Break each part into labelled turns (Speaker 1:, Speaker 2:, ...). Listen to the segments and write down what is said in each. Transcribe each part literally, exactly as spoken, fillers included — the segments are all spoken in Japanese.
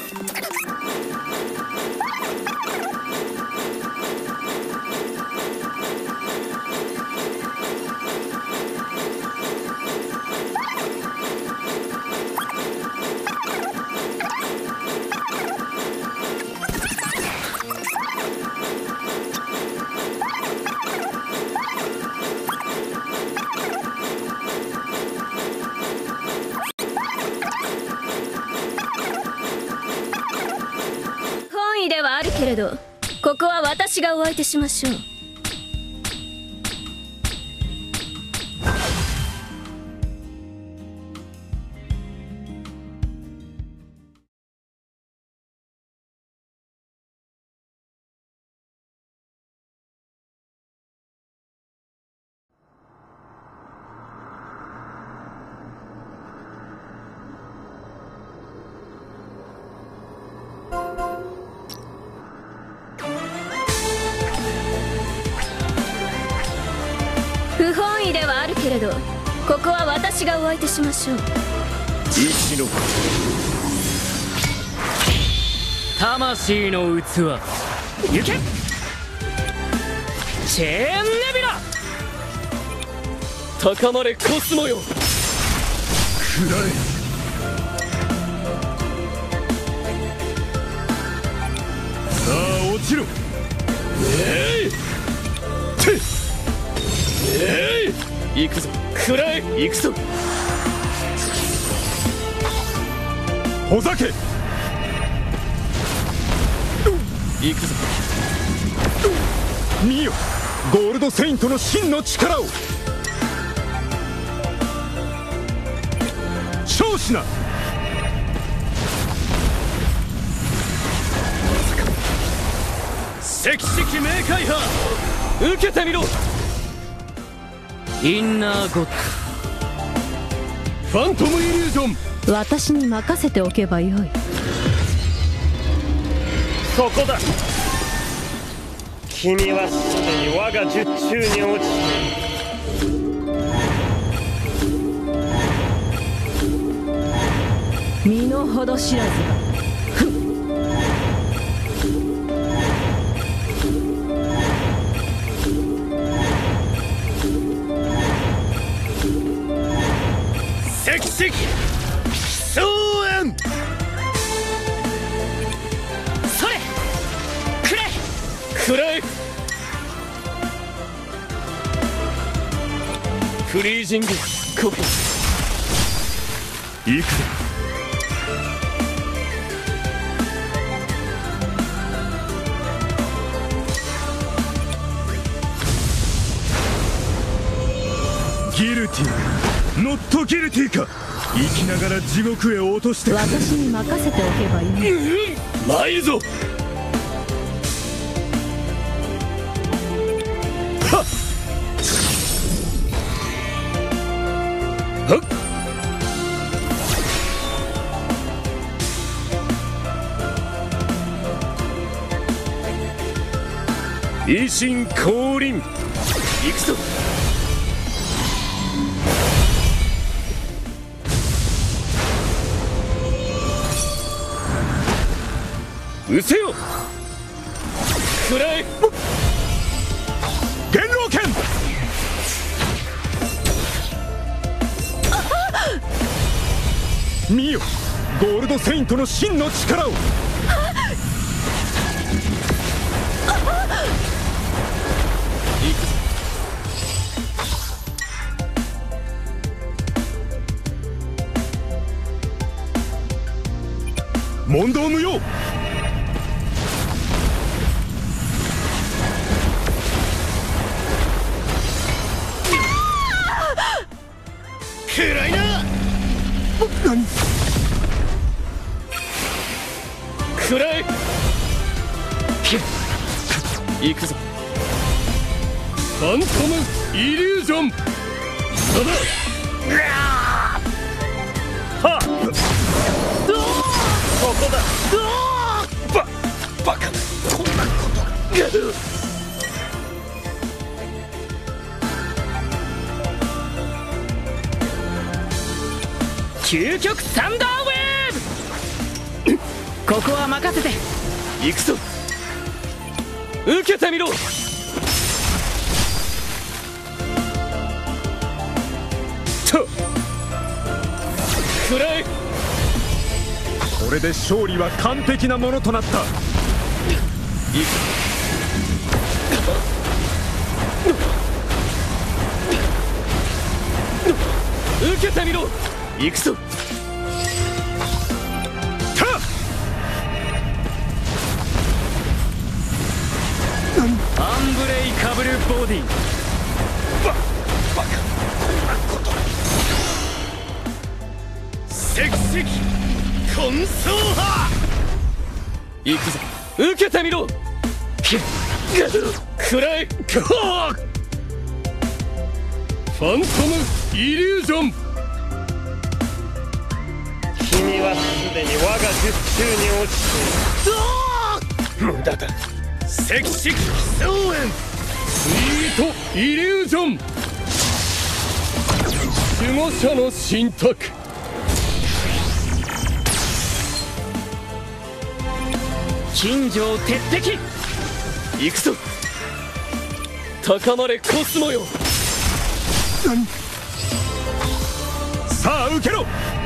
Speaker 1: ではあるけれど、ここは私がお相手しましょう。不本意ではあるけれど、ここは私がお相手しましょう。
Speaker 2: 石の魂の器、行けチェーンネビラ、高まれコスモよ、食らえ。さあ落ちろ。えいてえい、行くぞ、食らえ、行くぞ。ほざけ、行くぞ。見よ、ゴールドセイントの真の力を。勝しな。赤色冥界派、受けてみろ。インナーゴッド、ファントムイリュージョン。
Speaker 3: 私に任せておけばよい。
Speaker 4: ここだ。君はすでに我が術中に落ち
Speaker 3: ている。身の程知らずが。
Speaker 4: 赤色総炎、
Speaker 2: それくれ、くらえ。フリージングコピー、行くぞ。ギルティー、ノットギルティーか。生きながら地獄へ落としてくれ。
Speaker 3: 私に任せておけばいい。
Speaker 2: うん、参るぞ。はっはっ、維新降臨、行くぞ。うせよ、くらえ。元老剣、見よ、ゴールドセイントの真の力を。行くぞ。問答無用。暗いな。何、くらえ。行くぞ。ファントムイリュージョン、そだ。はっ、ここだ。ババカ、こんなことが。究極サンダーウェーブ、 ここは任せて。行くぞ。受けてみろ。と食らえ。
Speaker 5: これで勝利は完璧なものとなった。
Speaker 2: いく受けてみろ。行くぞ。アンブレイカブルボディ。
Speaker 4: ババカなこと。石石混走派。
Speaker 2: 行くぞ。受けてみろ。食らえ。ファントムイリュージョン。
Speaker 4: 君はすでに我が術中に落ちている。無駄だ。赤色奇想炎。
Speaker 2: スイートイリュージョン。守護者の信託。金城鉄壁。行くぞ。高まれコスモよ。
Speaker 5: さあ受けろ。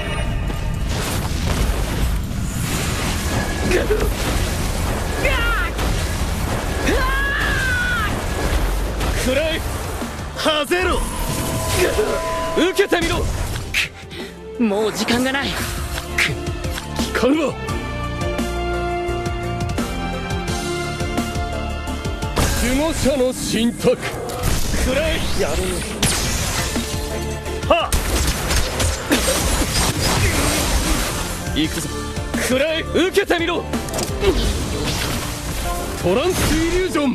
Speaker 2: 食らえ。
Speaker 4: はぜろ。
Speaker 2: 受けてみろ。もう時間がない。聞かぬわ。守護者の信託。食らえ。
Speaker 4: やるはっ。
Speaker 2: 行くぞ。食らえ。受けてみろ。トランスイリュージョン。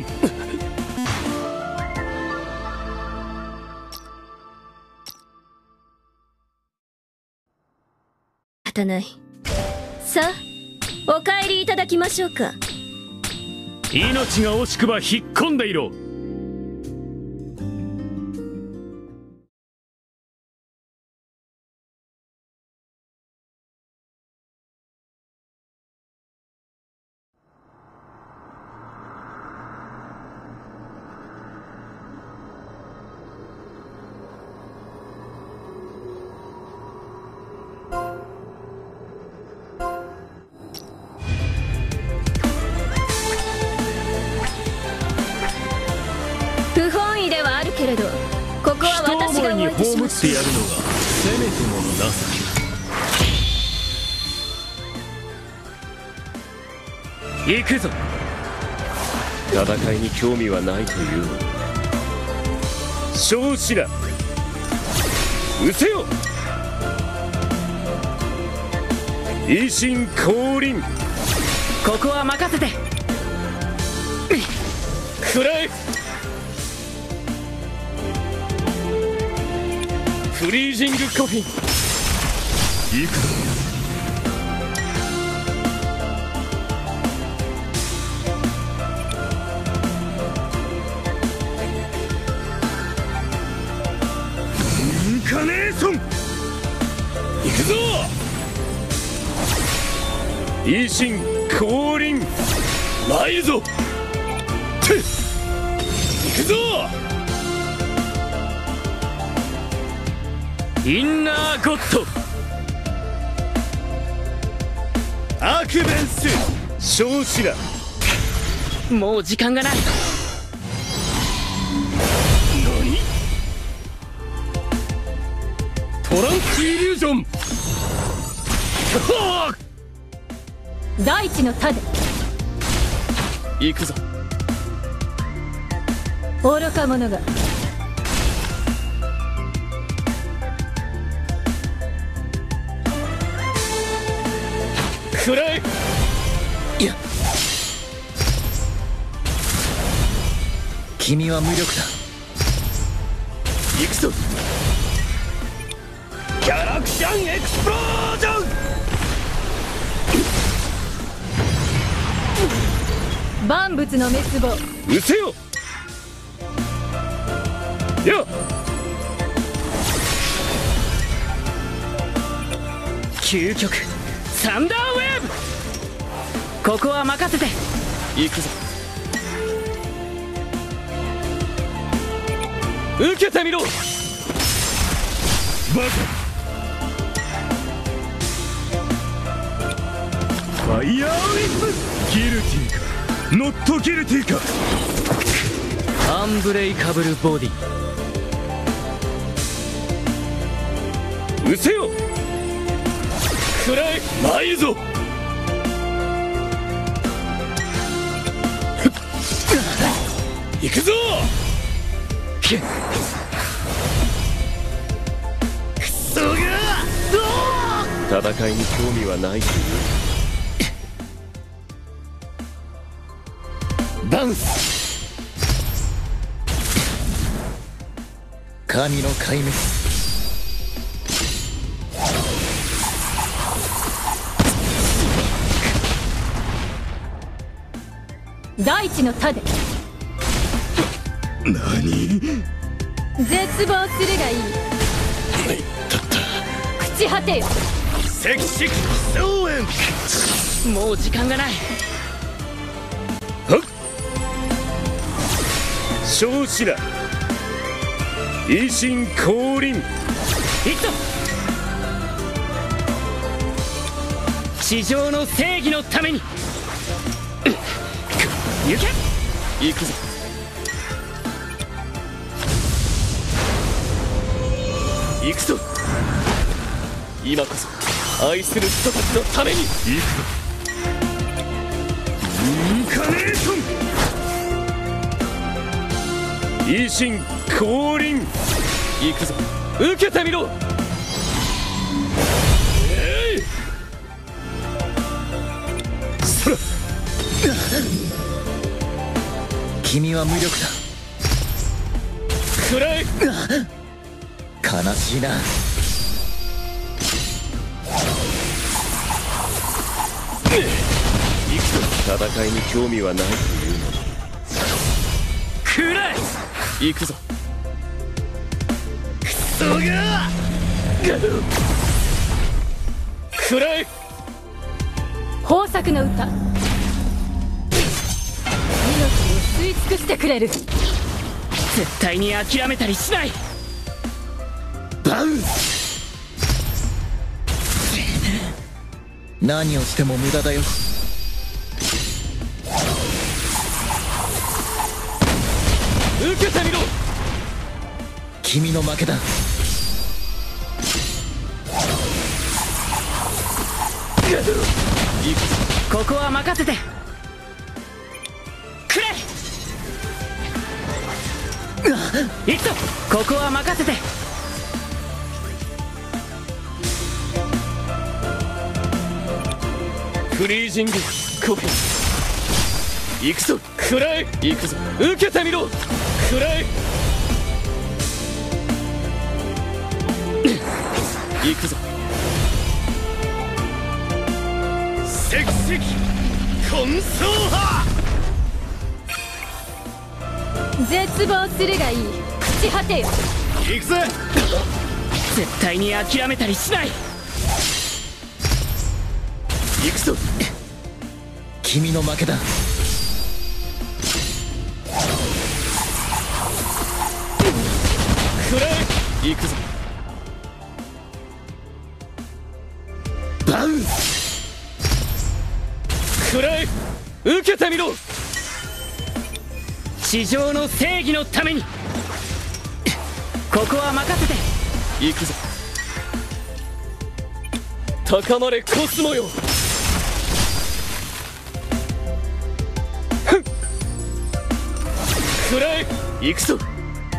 Speaker 1: 仕方ない。さあお帰りいただきましょうか。
Speaker 5: 命が惜しくば引っ込んでいろ。
Speaker 1: 不本意ではあるけれど、ここは私が動いてしまう。
Speaker 5: ってやるのがせめてもの情け。
Speaker 2: 行くぞ。戦いに興味はないというのに。小子ら失せよ。維新降臨。ここは任せて。食らえ。フリージングコフィン。
Speaker 5: 行くぞ。
Speaker 4: インカネーション。
Speaker 2: 行くぞ。維新降臨。参るぞ。て行くぞ。インナーゴッド。
Speaker 4: アクベンス小子ら。
Speaker 2: もう時間がない。
Speaker 4: 何。
Speaker 2: トランスイリュージョン。
Speaker 3: 大地の盾。
Speaker 2: 行くぞ。
Speaker 3: 愚か者が。
Speaker 2: 食らえ。いや、君は無力だ。行くぞ。
Speaker 4: ギャラクシャンエクスプロージョン。
Speaker 3: 万物の滅亡。
Speaker 2: 失せよ。やっ。究極サンダーウェーブ。
Speaker 6: ここは任せて。
Speaker 2: 行くぞ。受けてみろ。バ
Speaker 5: カ。ファイヤーウィップ。ギルティかノットギルティか。
Speaker 6: アンブレイカブルボディ。
Speaker 2: うせよ。食らえ。参るぞ。行くぞ。くそが戦いに興味はないという。バウンス。
Speaker 6: 神の壊滅。
Speaker 3: 大地の盾。
Speaker 5: 何。
Speaker 3: 絶望するがいい。
Speaker 2: たった
Speaker 3: 朽ち果てよ。
Speaker 2: 赤色総炎。
Speaker 6: もう時間がない。
Speaker 2: はっ小子な維新降臨。
Speaker 6: いくぞ。地上の正義のために。行け。
Speaker 2: 行くぞ。行くぞ。今こそ愛する人たちのために。行くぞ。インカネーション。維新降臨。行くぞ。受けてみろ。えい。そら。
Speaker 6: 君は無力だ。
Speaker 2: くらえ。
Speaker 6: 悲しいな。
Speaker 2: 行くぞ。戦いに興味はないというのに。
Speaker 6: くらえ。
Speaker 2: 行くぞ。くそがくらえ。
Speaker 3: 豊作の歌。命を吸い尽くしてくれる。
Speaker 6: 絶対に諦めたりしない。
Speaker 2: バウンス。
Speaker 6: 何をしても無駄だよ。
Speaker 2: 受けてみろ。
Speaker 6: 君の負けだ。
Speaker 2: 行くぞ。
Speaker 6: ここは任せてくれ。行くぞ。ここは任せて。
Speaker 2: フリージングコピー。行くぞ。くらえ。行くぞ。受けてみろ。くらえ。行くぞ。赤色混走派。
Speaker 3: 絶望するがいい。朽ち果てよ。
Speaker 2: 行くぜ。
Speaker 6: 絶対に諦めたりしない。
Speaker 2: 行くぞ。
Speaker 6: 君の負けだ。
Speaker 2: くらえ。行くぞ。バウンス。くらえ。受けてみろ。
Speaker 6: 地上の正義のために。ここは任せて。
Speaker 2: 行くぞ。高まれコスモよ。ふん。くらえ。行くぞ。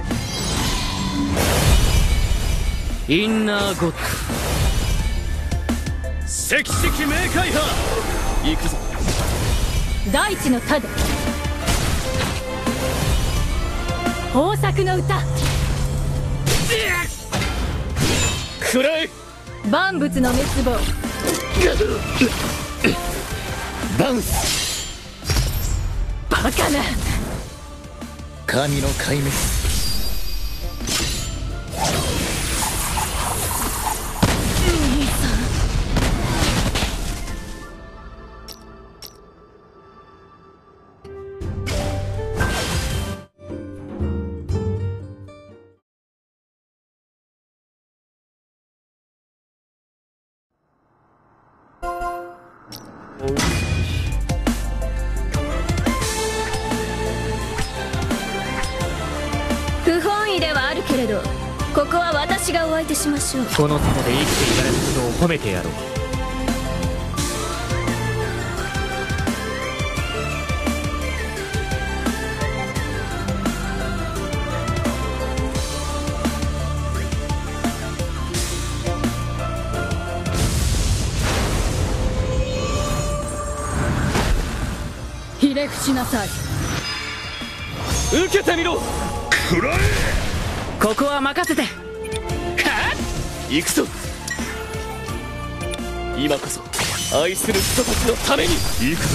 Speaker 6: インナーゴッド。
Speaker 2: 赤色冥界派。行くぞ。
Speaker 3: 大地の盾。豊作の歌。
Speaker 2: くらえ。
Speaker 3: 万物の滅亡。
Speaker 2: バウンス。
Speaker 3: バカな。
Speaker 6: 神の壊滅。
Speaker 1: 不本意ではあるけれど、ここは私がお相手しましょう。
Speaker 6: この外で生きていられることを褒めてやろう。
Speaker 3: ひれ伏しなさい。
Speaker 2: 受けてみろ。
Speaker 4: 食らえ。
Speaker 6: ここは任せて。は
Speaker 2: っ行くぞ。今こそ愛する人たちのために
Speaker 5: 行くぞ。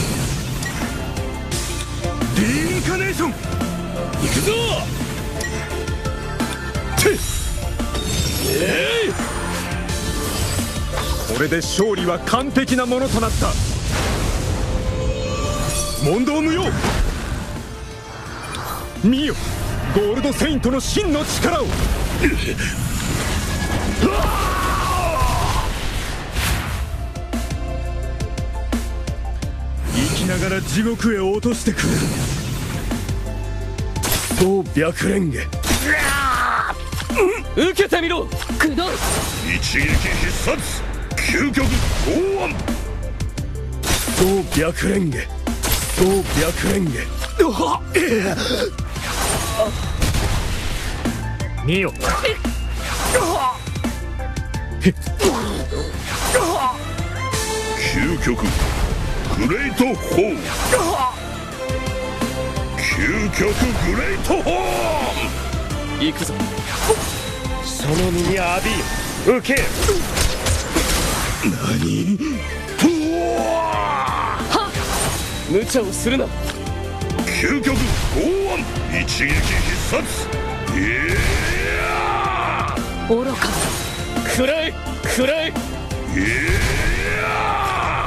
Speaker 5: リインカネーション。
Speaker 2: 行くぞ。てっえい。
Speaker 5: これで勝利は完璧なものとなった。問答無用。見よ、ゴールドセイントの真の力を。生きながら地獄へ落としてくれる。
Speaker 2: そう白蓮華。受けてみろ。
Speaker 3: くどい。
Speaker 4: 一撃必殺究極剛腕。
Speaker 2: そう白蓮華。そう白蓮華。
Speaker 6: 見よ。
Speaker 4: 究極グレイトホーン。究極グレイトホーン。
Speaker 2: 行くぞ。
Speaker 4: その身に浴びよ。受け。
Speaker 2: 何。無茶をするな。
Speaker 4: 究極剛腕一撃必殺。いや
Speaker 3: 愚か。
Speaker 2: 食らえ食らえ。
Speaker 4: いや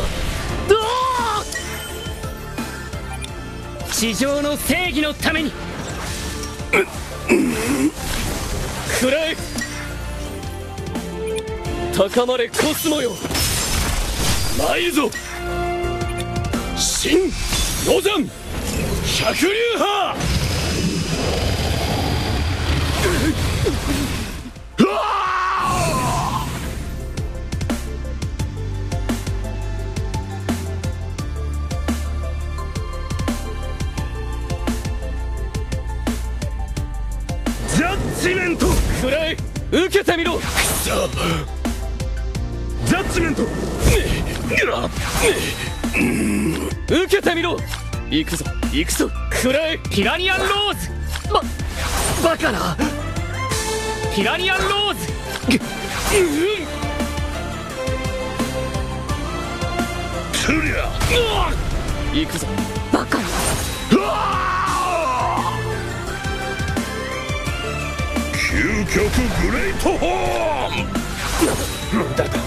Speaker 6: 地上の正義のために。
Speaker 2: 食らえ。高まれコスモよ。ないぞ。新ロザン百竜派。
Speaker 5: ジャッジメント。
Speaker 2: 食らえ。受けてみろ。
Speaker 5: ジャッジメント。
Speaker 2: 受けてみろ。行くぞ行くぞ。食らえ。
Speaker 6: ピラニアンローズ。
Speaker 2: ババカな。
Speaker 6: ピラニアンローズ。
Speaker 4: つりゃ
Speaker 2: 行くぞ。
Speaker 3: バカな。
Speaker 4: 究極グレイトホーン。
Speaker 2: 無駄だ。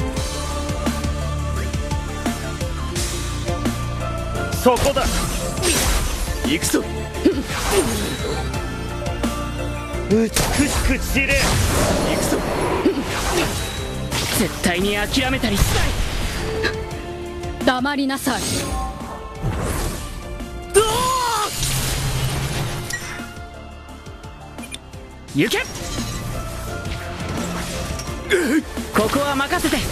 Speaker 4: そこだ。
Speaker 2: 行くぞ。
Speaker 4: 美しく散れ。
Speaker 2: 行くぞ。
Speaker 6: 絶対に諦めたりしない。
Speaker 3: 黙りなさい。
Speaker 6: 行け。ここは任せて。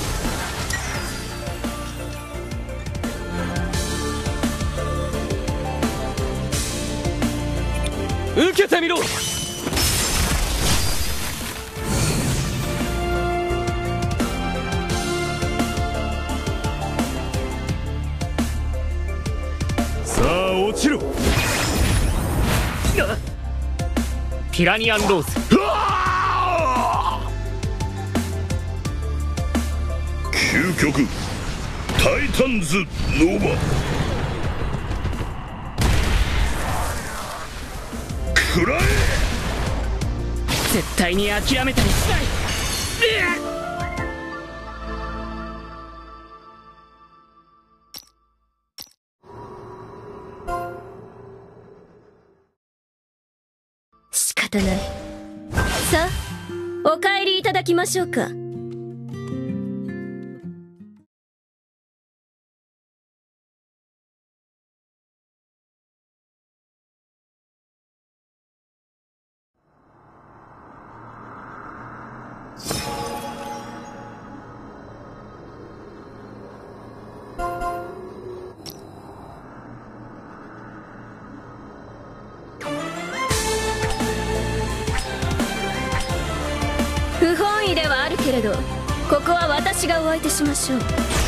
Speaker 2: 受けてみろ。
Speaker 5: さあ落ちろ。
Speaker 6: ピラニアンローズ。
Speaker 4: 究極タイタンズノーバ。食らえ。
Speaker 6: 絶対に諦めたりしない。
Speaker 1: 仕方ない。さあお帰りいただきましょうか。 れどここは私がお相手しましょう。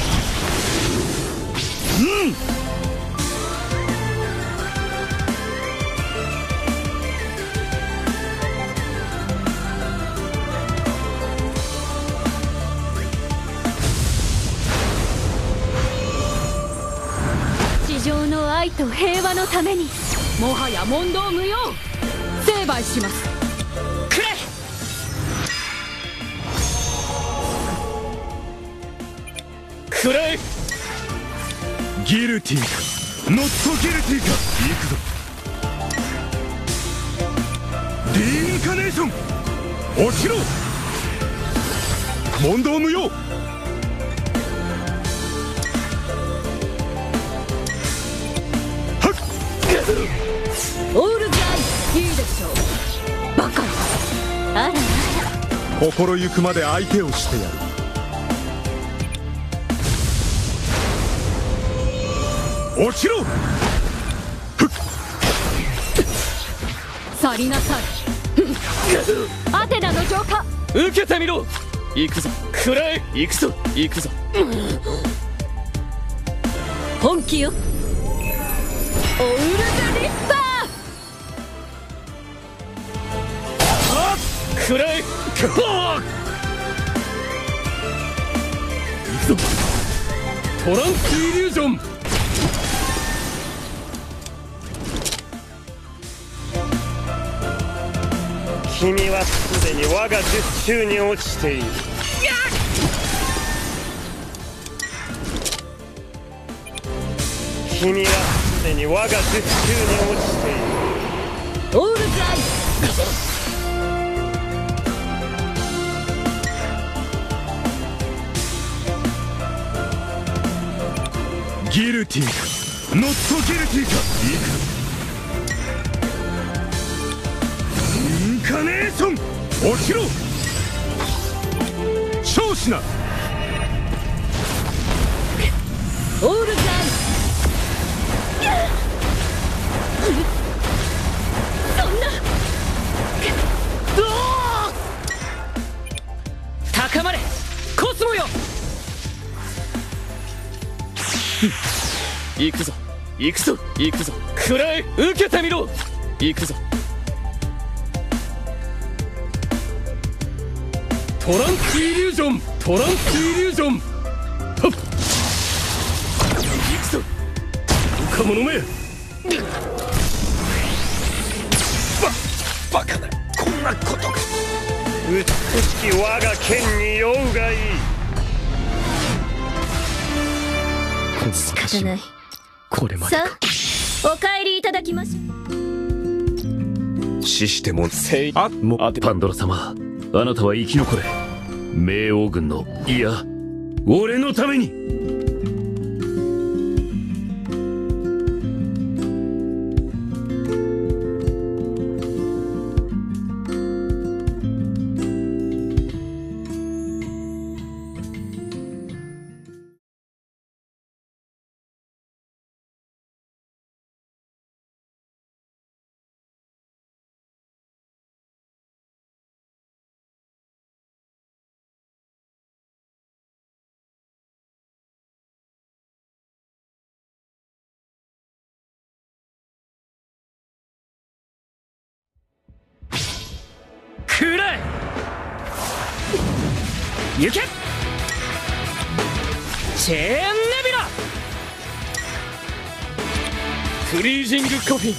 Speaker 3: 地上の愛と平和のためにもはや問答無用。成敗します。
Speaker 6: くれ。
Speaker 2: くらえ。
Speaker 5: ギルティーかノットギルティーか。行くぞ。リインカネーション落ちろ。問答無用。
Speaker 3: オールズアイいいでしょう。バカ
Speaker 1: あらあら、
Speaker 5: 心ゆくまで相手をしてやる。落ちろ。
Speaker 3: 去りなさい。アテナの浄化。
Speaker 2: 受けてみろ。行くぞ。くらえ。行くぞ。行くぞ。
Speaker 3: 本気よ。オールズリッパー。
Speaker 2: くらえ。行くぞ。トランスイリュージョン。
Speaker 4: 君はすでに我が術中に落ちている。君はすでに我が術中に落ちている。
Speaker 3: オールズアイ。
Speaker 5: ギルティーかノットギルティーか。行くぞ。インカネーション落ちろ。勝しな。
Speaker 3: オールズアイ。そんな。
Speaker 6: 高まれコスモよ。
Speaker 2: 行くぞ。行くぞ。行くぞ。くらえ。受けてみろ。行くぞ。トランスイリュージョン。トランスイリュージョン。はっ。行くぞ。愚か者め。ババカな。こんなことが。
Speaker 4: 美しき我が剣に酔うがいい。
Speaker 1: 仕方ない。
Speaker 2: これまで
Speaker 1: さあ、お帰りいただきましょう。
Speaker 2: 死してもせい。あもパンドラ様、あなたは生き残れ。冥王軍の、いや俺のために。くらえ。行け。チェーンネビラ。フリージングコフィン。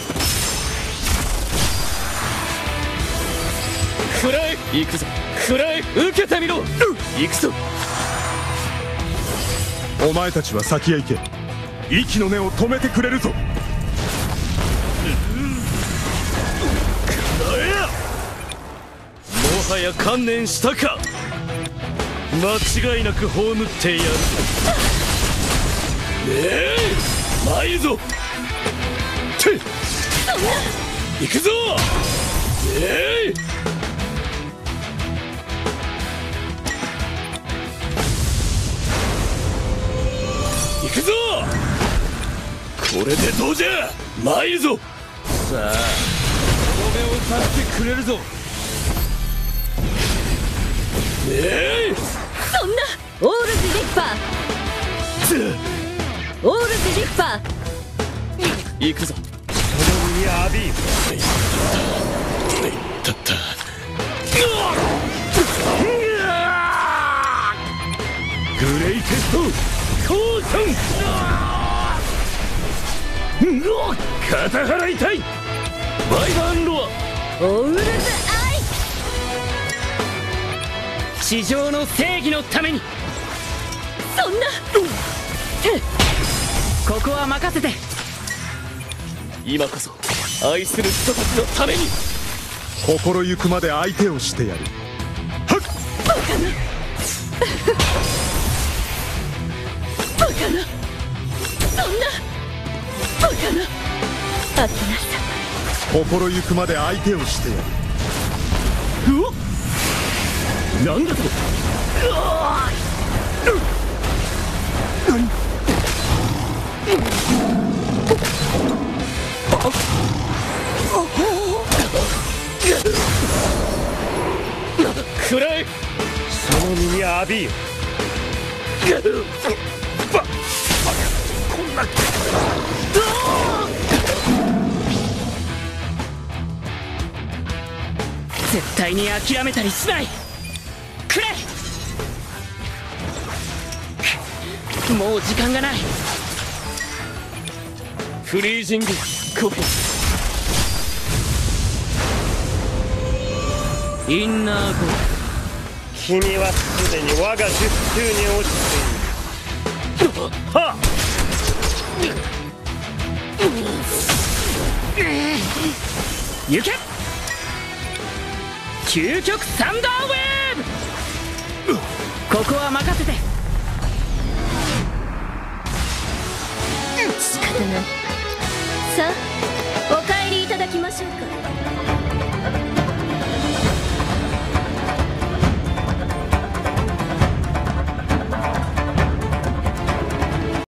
Speaker 2: くらえ。行くぞ。くらえ。受けてみろ。行くぞ。
Speaker 5: お前たちは先へ行け。息の根を止めてくれるぞ。
Speaker 2: もはや観念したか。間違いなく葬ってやる。ええー、参るぞ。てっ、行くぞ。ええー、行くぞ。これでどうじゃ。参るぞ。さあ、とどめを刺してくれるぞ。 えい
Speaker 1: そんなオールズリッパーオールズリッパー
Speaker 2: 行くぞ。
Speaker 4: その身にアビーム。
Speaker 2: たったグレイテスト降参。肩払いたい。バイバンロア
Speaker 1: オールズアイ。
Speaker 6: 地上の正義のために。
Speaker 1: そんな
Speaker 6: ここは任せて。
Speaker 2: 今こそ愛する人たちのために。
Speaker 5: 心ゆくまで相手をしてやる。
Speaker 1: バカなバカなそんなバカなあきなさ
Speaker 5: 心ゆくまで相手をしてやる。
Speaker 2: うわっなんだと。くらえ。
Speaker 4: その身にアビーム。
Speaker 2: ばこんな。
Speaker 6: 絶対に諦めたりしない。くれ。もう時間がない。
Speaker 2: フリージングコフィ
Speaker 6: インナーゴ
Speaker 4: 君はすでに我が術中に落ちている。はっ
Speaker 6: 行け。究極サンダーウェーブ。ここは任せて。
Speaker 1: 仕方ないさあ